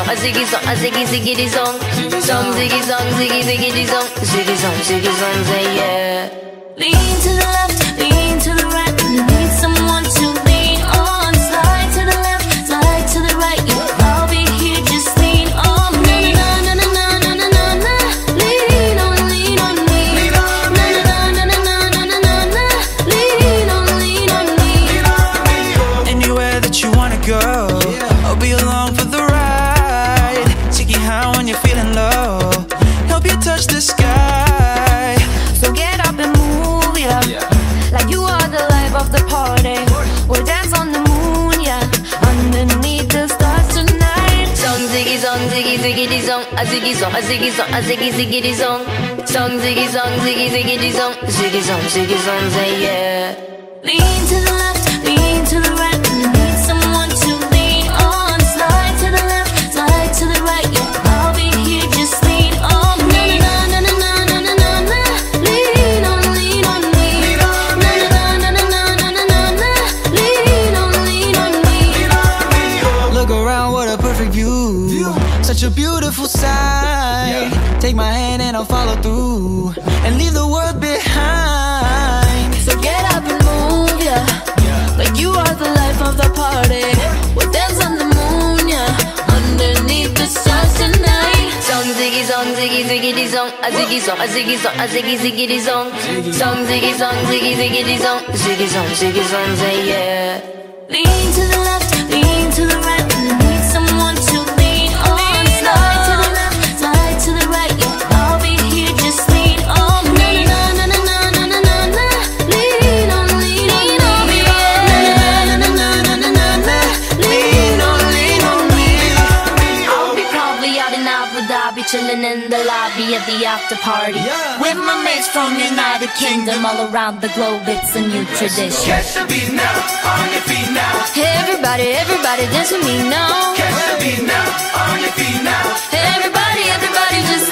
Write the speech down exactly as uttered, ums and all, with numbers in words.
a ziggy zong, a ziggy ziggity zong. Zong ziggy zong, ziggy ziggity zong. Ziggy zong, ziggy zong, say yeah. Lean to the left, lean to the right. You need someone to lean on. Slide to the left, slide to the right. Yeah, I'll be here, just lean on me. Na na na na na na na na. Lean on, lean on me. Na na na na na na na na na. Lean on, lean on me. Anywhere that you wanna go, I'll be along for the ride. Take you high when you're feeling low, help you touch the sky. So get up and move, yeah, like you are the life of the party. We'll dance on the moon, yeah, underneath the stars tonight. Song ziggy zong, ziggy ziggity zong, a ziggy zong, a ziggy zong, a ziggy ziggity zong. Song ziggy zong, ziggy ziggity zong, ziggy zong, ziggy zong, say yeah. Lean to the left, lean to the right. You need someone to lean on. Slide to the left, slide to the right. Yeah, I'll be here, just lean on me. Na na na na na na na na. Lean on, lean on me. Na na na na na na na na na. Lean on, lean on me. Look around, what a perfect view. Such a beautiful sight. Take my hand and I'll follow through and leave the world behind. So get up and move, yeah, like you are the life of the party. We'll dance on the moon, yeah, underneath the stars tonight. Song ziggy zong, ziggy ziggity zong, a ziggy zong, a ziggy zong, a ziggy ziggity zong. Song ziggy zong, ziggy ziggity zong, ziggy zong, ziggy zong, say yeah. Lean to the left, lean to the right. You need someone to lean on. Slide to the left, slide to the right. Yeah, I'll be here, just lean on me. Na na na na na na na na. Lean on, lean on me. Na na na na na na na. Lean on, lean on me. I'll be probably out in Abu Dhabi, chilling in the lobby at the after party with my mates from United Kingdom, all around the globe. It's a new tradition. Catch the beat now, on your feet now. Everybody, everybody dance with me now. Catch the beat now, on your feet now. Everybody, everybody just